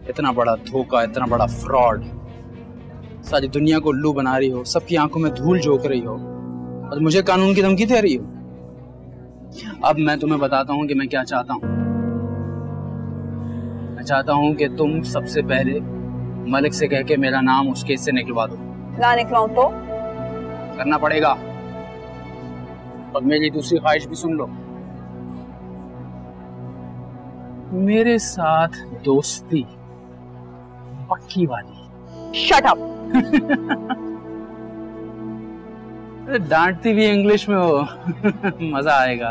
इतना बड़ा धोखा, इतना बड़ा फ्रॉड, सारी दुनिया को उल्लू बना रही हो, सबकी आंखों में धूल झोंक रही हो और मुझे कानून की धमकी दे रही हो। अब मैं तुम्हें बताता हूँ कि मैं क्या चाहता हूँ। मैं चाहता हूँ कि तुम सबसे पहले मलिक से कह के मेरा नाम उस केस से निकलवा दो। ना निकलवाऊं तो? करना पड़ेगा। और मेरी दूसरी ख्वाहिश भी सुन लो, मेरे साथ दोस्ती पक्की वाली। Shut up. डांटती भी इंग्लिश में हो। मजा आएगा।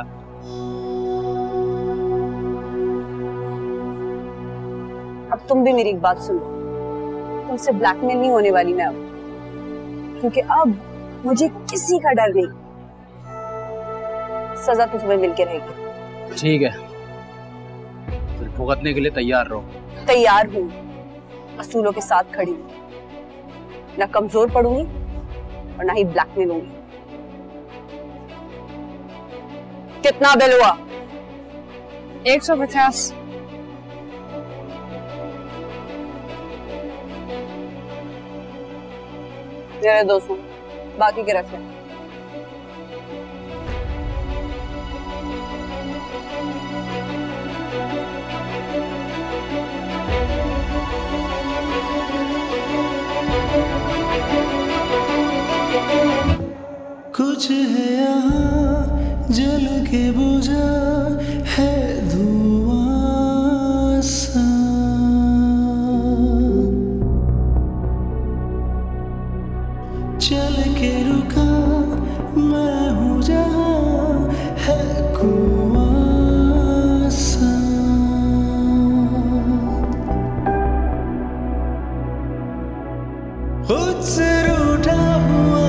अब तुम भी मेरी एक बात सुन लो, तुमसे ब्लैकमेल नहीं होने वाली मैं अब, क्योंकि अब मुझे किसी का डर नहीं। सजा तो तुम्हें मिलके रहेगी। ठीक है, फिर भुगतने के लिए तैयार रहो। तैयार हूँ, असूलों के साथ खड़ी हूँ, ना कमजोर पड़ूंगी और ना ही ब्लैकमेल होंगी। कितना बिल हुआ? 150। मेरे 200, बाकी के रख ले। कुछ है यहाँ जल के बुझा है धुआं सा, चल के रुका मैं हूँ जहाँ है कुआं सा। खुद से रूठा हुआ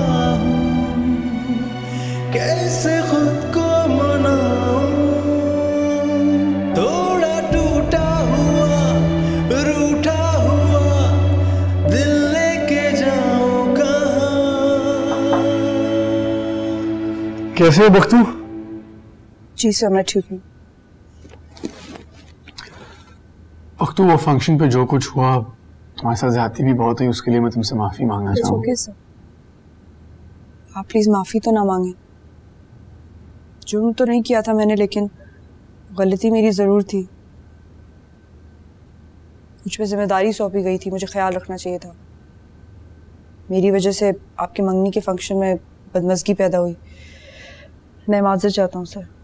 कैसे खुद को मनाऊं, थोड़ा टूटा हुआ रूठा हुआ दिल लेके जाऊं कहां। कैसे हो बख्तू? जी सर, मैं ठीक हूँ। बख्तू, वो फंक्शन पे जो कुछ हुआ, तुम्हारे साथ ज्यादती भी बहुत हुई, उसके लिए मैं तुमसे माफी मांगना चाहूँगा। ओके सर, आप प्लीज माफी तो ना मांगे। जुर्म तो नहीं किया था मैंने, लेकिन गलती मेरी जरूर थी। मुझ पे जिम्मेदारी सौंपी गई थी, मुझे ख्याल रखना चाहिए था। मेरी वजह से आपके मंगनी के फंक्शन में बदमज़गी पैदा हुई। मैं माजर चाहता हूँ सर।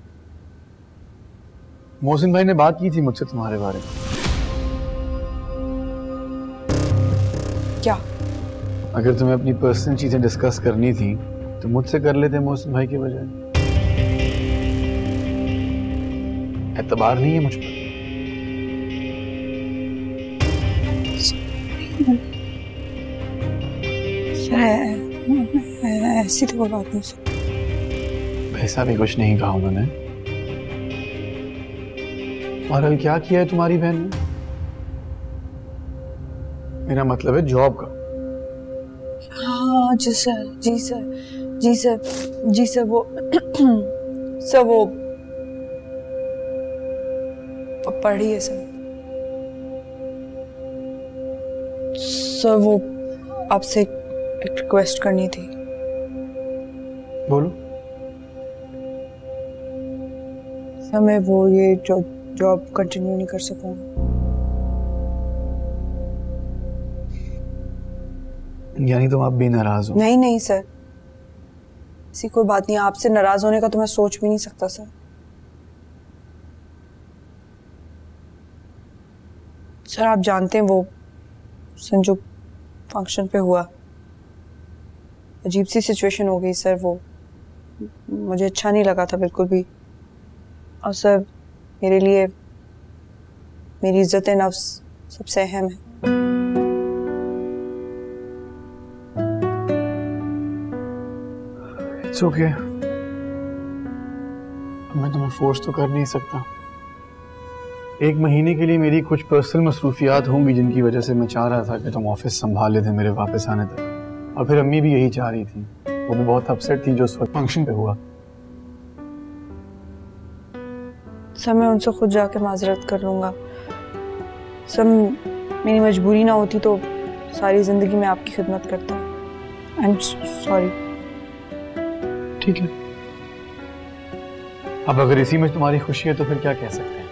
मोहसिन भाई ने बात की थी मुझसे तुम्हारे बारे में। क्या? अगर तुम्हें अपनी पर्सनल चीजें डिस्कस करनी थी तो मुझसे कर लेते मोहसिन भाई के बजाय। एतबार नहीं है मुझ पर? ऐसी तो कोई बात नहीं सर। ऐसा भी कुछ नहीं कहा उन्होंने। और अभी क्या किया है तुम्हारी बहन ने? मेरा मतलब है जॉब का। हाँ जी सर, जी सर, जी सर, जी सर, वो सर वो पढ़ी है सर। सर वो आपसे एक रिक्वेस्ट करनी थी। बोलो। सर मैं वो ये जॉब कंटिन्यू नहीं कर सकूंगा। यानी तुम अब भी नाराज हो? नहीं नहीं सर, ऐसी कोई बात नहीं। आपसे नाराज होने का तो मैं सोच भी नहीं सकता सर। सर आप जानते हैं वो संजू फंक्शन पे हुआ, अजीब सी सिचुएशन हो गई सर। वो मुझे अच्छा नहीं लगा था बिल्कुल भी। और सर मेरे लिए मेरी इज्जत नफ्स सबसे अहम है। इट्स ओके, मैं तुम्हें फोर्स तो कर नहीं सकता। एक महीने के लिए मेरी कुछ पर्सनल मसरूफियात होंगी जिनकी वजह से मैं चाह रहा था कि तुम ऑफिस संभाल लेते मेरे वापस आने तक। और फिर अम्मी भी यही चाह रही थी, वो भी बहुत अपसेट थी जो उस वक्त फंक्शन पे हुआ। सर मैं उनसे खुद जाके माजरत कर लूंगा। सब मेरी मजबूरी ना होती तो सारी जिंदगी मैं आपकी खिदमत करता। I am sorry. ठीक है, अब अगर इसी में तुम्हारी खुशी है तो फिर क्या कह सकते हैं।